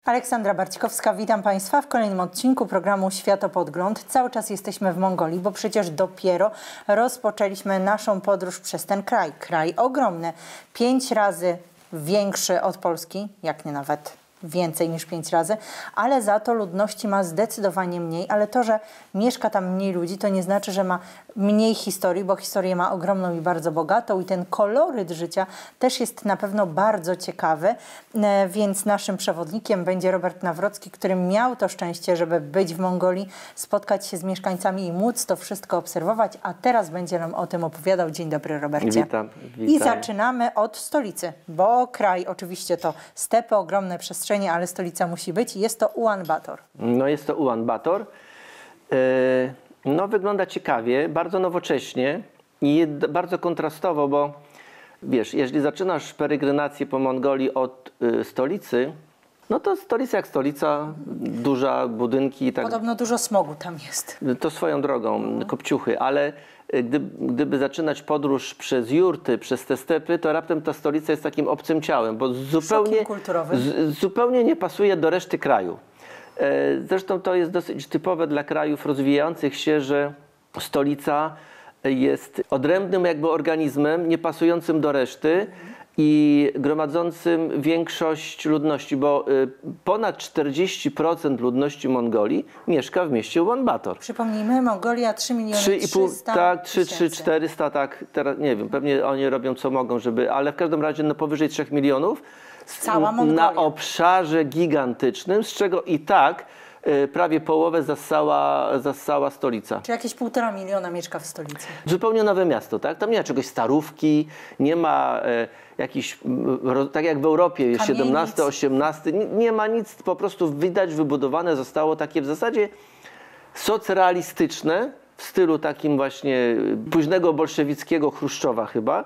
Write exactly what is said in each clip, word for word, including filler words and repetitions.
Aleksandra Barcikowska, witam Państwa w kolejnym odcinku programu Światopodgląd. Cały czas jesteśmy w Mongolii, bo przecież dopiero rozpoczęliśmy naszą podróż przez ten kraj. Kraj ogromny, pięć razy większy od Polski, jak nie nawet więcej niż pięć razy, ale za to ludności ma zdecydowanie mniej, ale to, że mieszka tam mniej ludzi, to nie znaczy, że ma mniej historii, bo historię ma ogromną i bardzo bogatą i ten koloryt życia też jest na pewno bardzo ciekawy, więc naszym przewodnikiem będzie Robert Nawrocki, który miał to szczęście, żeby być w Mongolii, spotkać się z mieszkańcami i móc to wszystko obserwować, a teraz będzie nam o tym opowiadał. Dzień dobry, Robercie. Witam, witam. I zaczynamy od stolicy, bo kraj oczywiście to stepy, ogromne przestrzenie, ale stolica musi być. Jest to Ulan Bator. No jest to Ulan Bator. No wygląda ciekawie, bardzo nowocześnie i bardzo kontrastowo, bo wiesz, jeżeli zaczynasz peregrinację po Mongolii od y, stolicy, no to stolica jak stolica, duża, budynki i tak. Podobno dużo smogu tam jest. To swoją drogą, mhm. kopciuchy, ale gdyby, gdyby zaczynać podróż przez jurty, przez te stepy, to raptem ta stolica jest takim obcym ciałem, bo zupełnie, z, zupełnie nie pasuje do reszty kraju. Zresztą to jest dosyć typowe dla krajów rozwijających się, że stolica jest odrębnym jakby organizmem, nie pasującym do reszty i gromadzącym większość ludności, bo ponad czterdzieści procent ludności Mongolii mieszka w mieście Ulan Bator. Przypomnijmy, Mongolia trzy miliony trzysta tak, trzy, trzy, czterysta, tak, teraz nie wiem, pewnie oni robią co mogą, żeby, ale w każdym razie no powyżej trzech milionów. Cała Mongolia. Na obszarze gigantycznym, z czego i tak y, prawie połowę zasała, zasała stolica. Czy jakieś półtora miliona mieszka w stolicy? Zupełnie nowe miasto, tak? Tam nie ma czegoś starówki, nie ma y, jakichś, y, tak jak w Europie jest siedemnasty, osiemnasty, nie, nie ma nic, po prostu widać wybudowane zostało takie w zasadzie socrealistyczne, w stylu takim właśnie późnego bolszewickiego Chruszczowa chyba,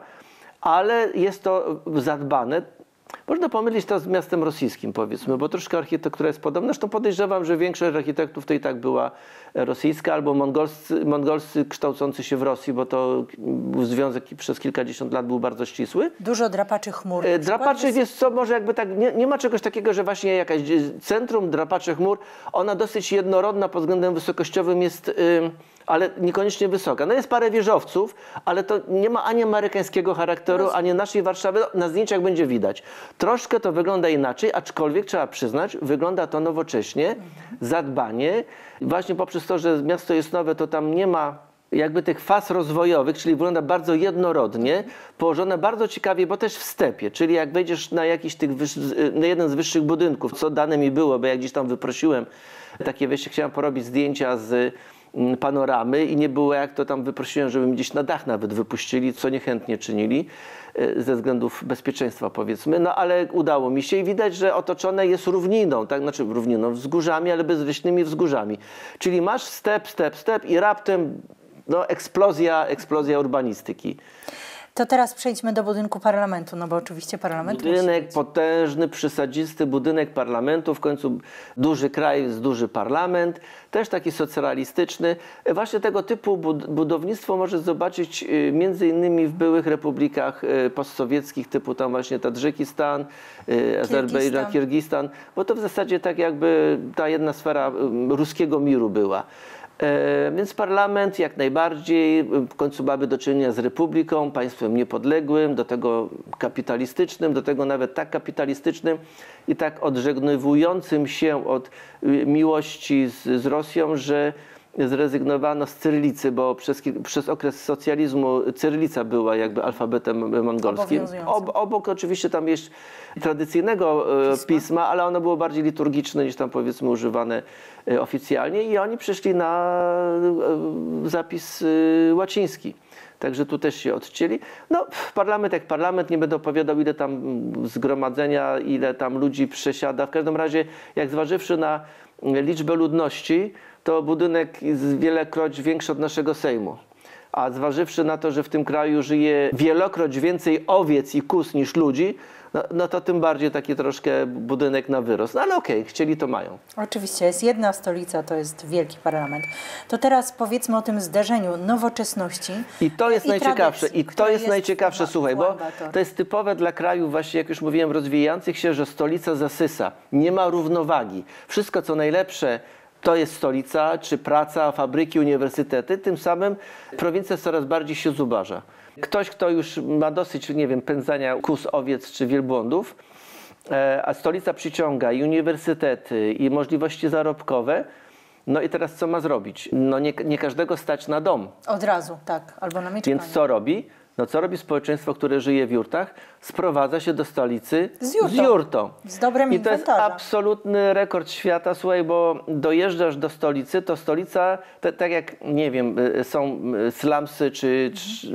ale jest to zadbane. Można pomylić to z miastem rosyjskim, powiedzmy, bo troszkę architektura jest podobna. Zresztą podejrzewam, że większość architektów to i tak była rosyjska albo mongolscy, mongolscy kształcący się w Rosji, bo to związek przez kilkadziesiąt lat był bardzo ścisły. Dużo drapaczy chmur. Drapaczy, jest co, może jakby tak, nie, nie ma czegoś takiego, że właśnie jakaś centrum drapaczy chmur, ona dosyć jednorodna pod względem wysokościowym jest, yy, ale niekoniecznie wysoka. No jest parę wieżowców, ale to nie ma ani amerykańskiego charakteru, ani naszej Warszawy. Na zdjęciach będzie widać. Troszkę to wygląda inaczej, aczkolwiek trzeba przyznać, wygląda to nowocześnie, mhm. zadbanie. Właśnie poprzez to, że miasto jest nowe, to tam nie ma jakby tych faz rozwojowych, czyli wygląda bardzo jednorodnie, położone bardzo ciekawie, bo też w stepie, czyli jak wejdziesz na jakiś tych, na jeden z wyższych budynków, co dane mi było, bo jak gdzieś tam wyprosiłem takie wejście, chciałem porobić zdjęcia z panoramy i nie było jak to tam wyprosiłem, żeby mi gdzieś na dach nawet wypuścili, co niechętnie czynili ze względów bezpieczeństwa powiedzmy, no ale udało mi się i widać, że otoczone jest równiną, tak, znaczy równiną, wzgórzami, ale bezwyżnymi wzgórzami. Czyli masz step, step, step i raptem no, eksplozja, eksplozja urbanistyki. To teraz przejdźmy do budynku parlamentu, no bo oczywiście parlament Budynek potężny, przysadzisty budynek parlamentu, w końcu duży kraj, jest duży parlament, też taki socrealistyczny. Właśnie tego typu budownictwo możesz zobaczyć między innymi w byłych republikach postsowieckich, typu tam właśnie Tadżykistan, Azerbejdżan, Kirgistan, bo to w zasadzie tak jakby ta jedna sfera ruskiego miru była. E, więc parlament jak najbardziej, w końcu mamy do czynienia z republiką, państwem niepodległym, do tego kapitalistycznym, do tego nawet tak kapitalistycznym i tak odżegnywującym się od miłości z, z Rosją, że zrezygnowano z cyrylicy, bo przez, przez okres socjalizmu cyrylica była jakby alfabetem mongolskim. Ob, obok oczywiście tam jest tradycyjnego pisma. pisma, ale ono było bardziej liturgiczne niż tam powiedzmy używane oficjalnie i oni przeszli na zapis łaciński. Także tu też się odcięli. No, parlament jak parlament, nie będę opowiadał, ile tam zgromadzenia, ile tam ludzi przesiada. W każdym razie, jak zważywszy na liczbę ludności, to budynek jest wielekroć większy od naszego Sejmu. a zważywszy na to, że w tym kraju żyje wielokroć więcej owiec i kóz niż ludzi, no, no to tym bardziej taki troszkę budynek na wyrost. No ale okej, okay, chcieli to mają. Oczywiście, jest jedna stolica, to jest wielki parlament. To teraz powiedzmy o tym zderzeniu nowoczesności i to jest i najciekawsze. tradycji, I to jest, jest najciekawsze, słuchaj, bo to jest typowe dla krajów właśnie, jak już mówiłem, rozwijających się, że stolica zasysa. Nie ma równowagi. Wszystko, co najlepsze, to jest stolica, czy praca, fabryki, uniwersytety. Tym samym prowincja coraz bardziej się zubaża. Ktoś, kto już ma dosyć, nie wiem, pędzania kóz, owiec czy wielbłądów, a stolica przyciąga i uniwersytety, i możliwości zarobkowe, no i teraz co ma zrobić? No nie, nie każdego stać na dom. Od razu, tak, albo na mieszkanie. Więc co robi? No co robi społeczeństwo, które żyje w jurtach? Sprowadza się do stolicy z jurtą. Z, jurtą. z dobrem I to jest absolutny rekord świata, słuchaj, bo dojeżdżasz do stolicy, to stolica, te, tak jak, nie wiem, są slumsy, czy, czy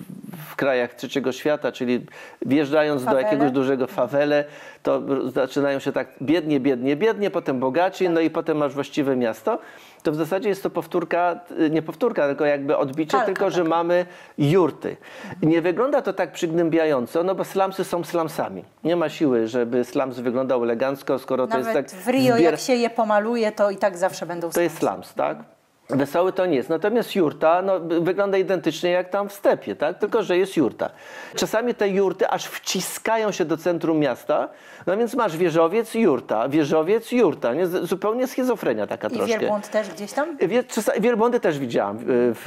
w krajach trzeciego świata, czyli wjeżdżając Fawele. do jakiegoś dużego fawele, to zaczynają się tak biednie, biednie, biednie, potem bogaci, no i potem masz właściwe miasto. To w zasadzie jest to powtórka, nie powtórka, tylko jakby odbicie, Kalka, tylko że tak. mamy jurty. Nie wygląda to tak przygnębiająco, no bo slumsy są slumsami. Nie ma siły, żeby slums wyglądał elegancko, skoro Nawet to jest tak... w Rio, zbier... jak się je pomaluje, to i tak zawsze będą To jest slums, tak? Wesoły to nie jest. Natomiast jurta no, wygląda identycznie jak tam w stepie, tak? Tylko że jest jurta. Czasami te jurty aż wciskają się do centrum miasta, no więc masz wieżowiec, jurta, wieżowiec, jurta. Nie? Zupełnie schizofrenia taka I troszkę. I wielbłąd też gdzieś tam? Wie, czasami, wielbłądy też widziałam, w,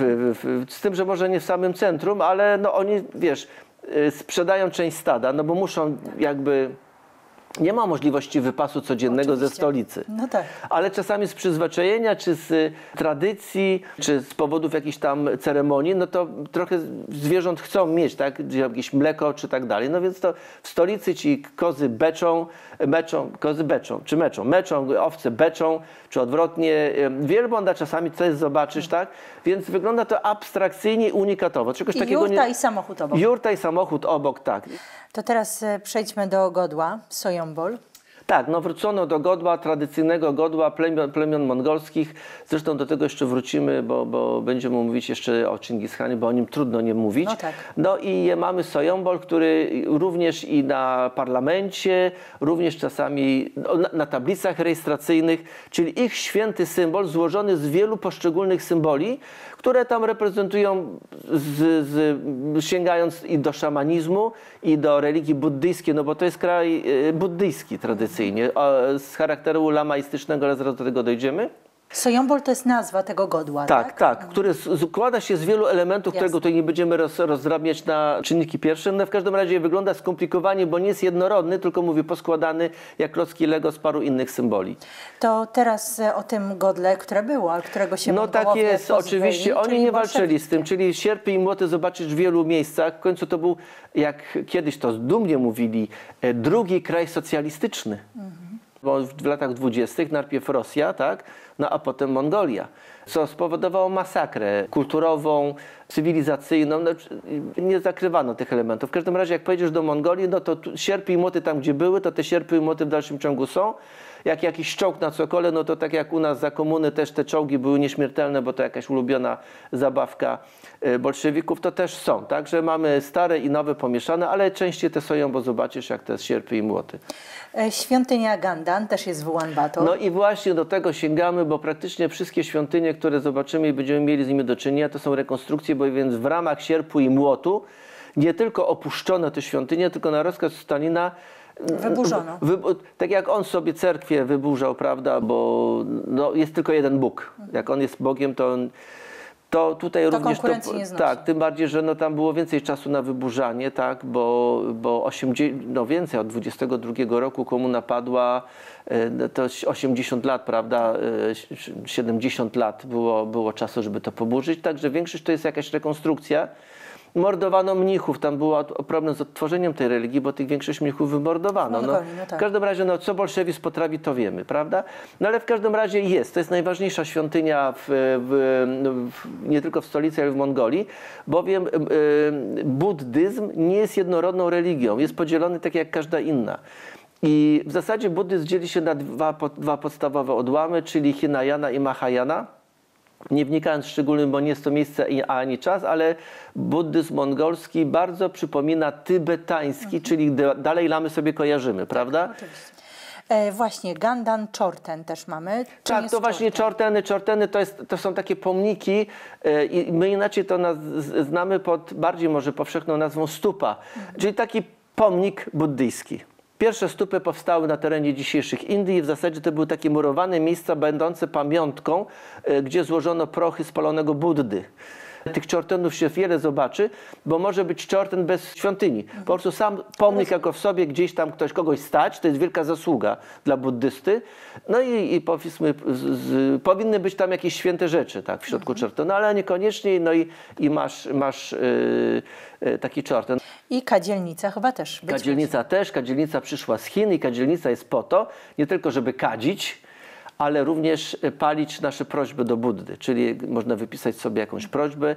w, w, z tym, że może nie w samym centrum, ale no oni, wiesz, sprzedają część stada, no bo muszą jakby... Nie ma możliwości wypasu codziennego Oczywiście. ze stolicy. No tak. Ale czasami z przyzwyczajenia, czy z tradycji, czy z powodów jakichś tam ceremonii, no to trochę zwierząt chcą mieć, tak? Jakieś mleko, czy tak dalej. No więc to w stolicy ci kozy beczą, meczą, kozy beczą, czy meczą, meczą, owce beczą, czy odwrotnie. Wielbłąda czasami coś zobaczysz, tak? Więc wygląda to abstrakcyjnie i unikatowo. Czegoś I takiego jurta nie... i samochód obok. Jurta i samochód obok, tak. To teraz przejdźmy do godła, Sojombol. Tak, no wrócono do godła, tradycyjnego godła plemion, plemion mongolskich. Zresztą do tego jeszcze wrócimy, bo, bo będziemy mówić jeszcze o Chingis-Khanie, bo o nim trudno nie mówić. No tak. No i mamy Sojombol, który również i na parlamencie, również czasami na, na tablicach rejestracyjnych, czyli ich święty symbol złożony z wielu poszczególnych symboli, które tam reprezentują, z, z, sięgając i do szamanizmu, i do religii buddyjskiej, no bo to jest kraj buddyjski tradycyjnie, z charakteru lamaistycznego, ale zaraz do tego dojdziemy. Sojombol to jest nazwa tego godła, tak? Tak, tak, który składa się z wielu elementów, Jasne. którego tutaj nie będziemy roz, rozdrabniać na czynniki pierwsze. No w każdym razie wygląda skomplikowanie, bo nie jest jednorodny, tylko mówię poskładany jak klocki Lego z paru innych symboli. To teraz o tym godle, które było, ale którego się No tak jest, pozbyli, oczywiście. Oni czyli nie walczyli z tym, bolszewickie. czyli sierpy i młoty zobaczysz w wielu miejscach. W końcu to był, jak kiedyś to dumnie mówili, drugi kraj socjalistyczny. Mhm. Bo w latach dwudziestych najpierw Rosja, tak? No a potem Mongolia, co spowodowało masakrę kulturową, cywilizacyjną. No, nie zakrywano tych elementów. W każdym razie, jak pojedziesz do Mongolii, no to sierpy i młoty tam, gdzie były, to te sierpy i młoty w dalszym ciągu są. Jak jakiś czołg na cokole, no to tak jak u nas za komuny też te czołgi były nieśmiertelne, bo to jakaś ulubiona zabawka bolszewików, to też są. Także mamy stare i nowe pomieszane, ale częściej te są, bo zobaczysz, jak te sierpy i młoty. Świątynia Gandan też jest w Ulaanbaatar. No i właśnie do tego sięgamy, bo praktycznie wszystkie świątynie, które zobaczymy i będziemy mieli z nimi do czynienia, to są rekonstrukcje, bo więc w ramach sierpu i młotu nie tylko opuszczono te świątynie, tylko na rozkaz Stalina Wyburzono. Wy, tak jak on sobie cerkwie wyburzał, prawda, bo no, jest tylko jeden Bóg. Jak on jest Bogiem, to on, to tutaj to również konkurencji to, nie znosi. tak, tym bardziej, że no, tam było więcej czasu na wyburzanie, tak, bo, bo osiemdziesiąt, no więcej, od dwudziestego drugiego roku komuna padła, to osiemdziesiąt lat, prawda, siedemdziesiąt lat było, było czasu, żeby to poburzyć, także większość to jest jakaś rekonstrukcja. Mordowano mnichów, tam był problem z odtworzeniem tej religii, bo tych większość mnichów wymordowano. No, no tak. W każdym razie, no, co bolszewizm potrafi, to wiemy, prawda? No ale w każdym razie jest, to jest najważniejsza świątynia w, w, w, nie tylko w stolicy, ale w Mongolii, bowiem y, buddyzm nie jest jednorodną religią, jest podzielony tak jak każda inna. I w zasadzie buddyzm dzieli się na dwa, dwa podstawowe odłamy, czyli Hinayana i Mahayana. nie wnikając szczególnie, bo nie jest to miejsce ani czas, ale buddyzm mongolski bardzo przypomina tybetański, mhm. czyli dalej lamy sobie kojarzymy, tak, prawda? Oczywiście. E, właśnie, Gandan Chorten też mamy. Czym tak, to właśnie Chorteny. Chorteny to, jest, to są takie pomniki e, i my inaczej to naz, znamy pod bardziej może powszechną nazwą stupa, mhm. czyli taki pomnik buddyjski. Pierwsze stupy powstały na terenie dzisiejszych Indii i w zasadzie to były takie murowane miejsca będące pamiątką, e, gdzie złożono prochy spalonego Buddy. Tych Chortenów się wiele zobaczy, bo może być Chorten bez świątyni. Po prostu sam pomnik jako w sobie gdzieś tam ktoś kogoś stać, to jest wielka zasługa dla buddysty. No i, i powiedzmy, z, z, powinny być tam jakieś święte rzeczy, tak, w środku mhm. Chortenu, ale niekoniecznie, no i, i masz, masz yy, yy, taki Chorten. I kadzielnica chyba też. Być kadzielnica być. też, kadzielnica przyszła z Chin i kadzielnica jest po to, nie tylko żeby kadzić, ale również palić nasze prośby do Buddy, czyli można wypisać sobie jakąś prośbę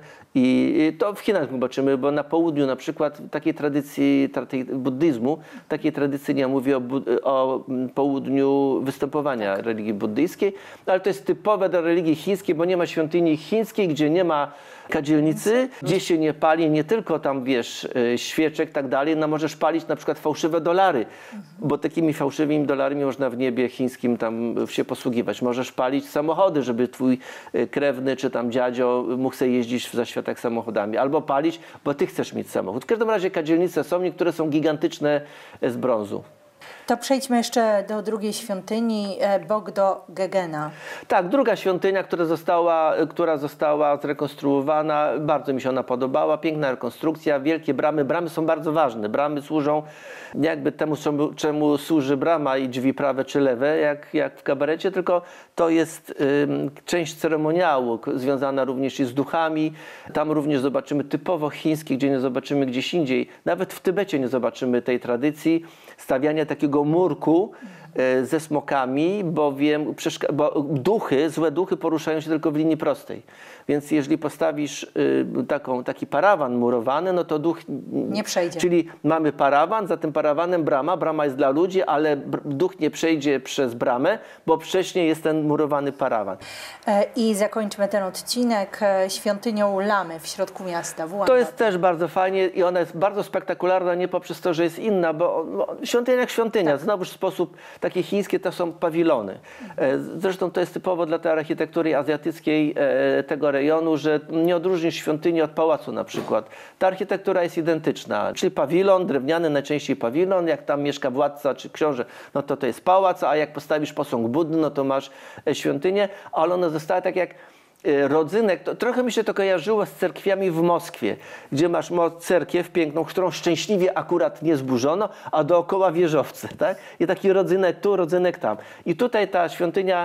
i to w Chinach zobaczymy, bo na południu na przykład takiej tradycji tej buddyzmu, takiej tradycji nie mówię o, o południu występowania tak. religii buddyjskiej, ale to jest typowe dla religii chińskiej, bo nie ma świątyni chińskiej, gdzie nie ma kadzielnicy, gdzie się nie pali nie tylko tam, wiesz, świeczek i tak dalej, no możesz palić na przykład fałszywe dolary, bo takimi fałszywymi dolarami można w niebie chińskim tam się posługiwać. Możesz palić samochody, żeby twój krewny czy tam dziadzio mógł sobie jeździć w zaświatach samochodami. Albo palić, bo ty chcesz mieć samochód. W każdym razie kadzielnice są, niektóre są gigantyczne z brązu. To przejdźmy jeszcze do drugiej świątyni, Bogdo Gegena. Tak, druga świątynia, która została, która została zrekonstruowana, bardzo mi się ona podobała, piękna rekonstrukcja, wielkie bramy. Bramy są bardzo ważne. Bramy służą jakby temu, czemu, czemu służy brama i drzwi prawe czy lewe, jak, jak w kabarecie, tylko to jest y, część ceremoniału związana również i z duchami. Tam również zobaczymy typowo chińskie, gdzie nie zobaczymy gdzieś indziej. Nawet w Tybecie nie zobaczymy tej tradycji stawiania takiego murku ze smokami, bowiem bo duchy, złe duchy poruszają się tylko w linii prostej. Więc jeżeli postawisz y, taką, taki parawan murowany, no to duch nie przejdzie. Czyli mamy parawan, za tym parawanem brama, brama jest dla ludzi, ale duch nie przejdzie przez bramę, bo wcześniej jest ten murowany parawan. E, I zakończmy ten odcinek świątynią Lamy w środku miasta. W to jest też bardzo fajnie i ona jest bardzo spektakularna, nie poprzez to, że jest inna, bo, bo świątynia jak świątynia, tak. Znowuż w sposób takie chińskie to są pawilony. E, zresztą to jest typowo dla tej architektury azjatyckiej e, tego rejonu, że nie odróżnisz świątyni od pałacu na przykład. Ta architektura jest identyczna, czyli pawilon, drewniany najczęściej pawilon, jak tam mieszka władca czy książę, no to to jest pałac, a jak postawisz posąg Buddy, no to masz świątynię, ale ona została tak jak rodzynek, to trochę mi się to kojarzyło z cerkwiami w Moskwie, gdzie masz cerkiew piękną, którą szczęśliwie akurat nie zburzono, a dookoła wieżowce, tak? I taki rodzynek tu, rodzynek tam. I tutaj ta świątynia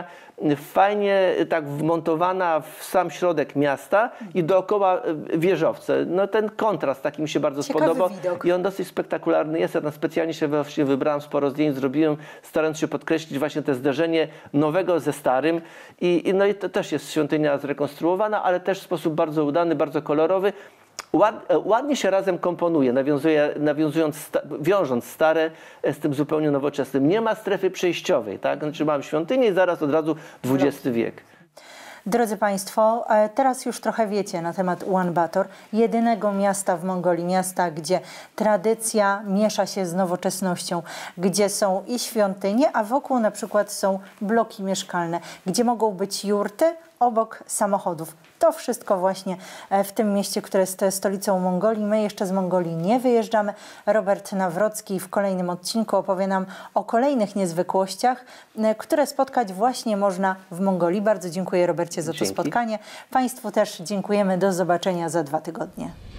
fajnie tak wmontowana w sam środek miasta i dookoła wieżowce. No ten kontrast taki mi się bardzo Ciekawy spodobał widok. I on dosyć spektakularny jest. Ja tam specjalnie się właśnie wybrałem, sporo zdjęć zrobiłem, starając się podkreślić właśnie to zderzenie nowego ze starym. I, i no i to też jest świątynia zrekonstruowana, ale też w sposób bardzo udany, bardzo kolorowy. Ład, ładnie się razem komponuje, nawiązuje, nawiązując, sta, wiążąc stare z tym zupełnie nowoczesnym. Nie ma strefy przejściowej, tak? Znaczy mam świątynię i zaraz od razu dwudziesty wiek. Drodzy Państwo, teraz już trochę wiecie na temat Ulaanbaatar, jedynego miasta w Mongolii, miasta, gdzie tradycja miesza się z nowoczesnością, gdzie są i świątynie, a wokół na przykład są bloki mieszkalne, gdzie mogą być jurty obok samochodów. To wszystko właśnie w tym mieście, które jest stolicą Mongolii. My jeszcze z Mongolii nie wyjeżdżamy. Robert Nawrocki w kolejnym odcinku opowie nam o kolejnych niezwykłościach, które spotkać właśnie można w Mongolii. Bardzo dziękuję Robercie za to Dzięki. spotkanie. Państwu też dziękujemy. Do zobaczenia za dwa tygodnie.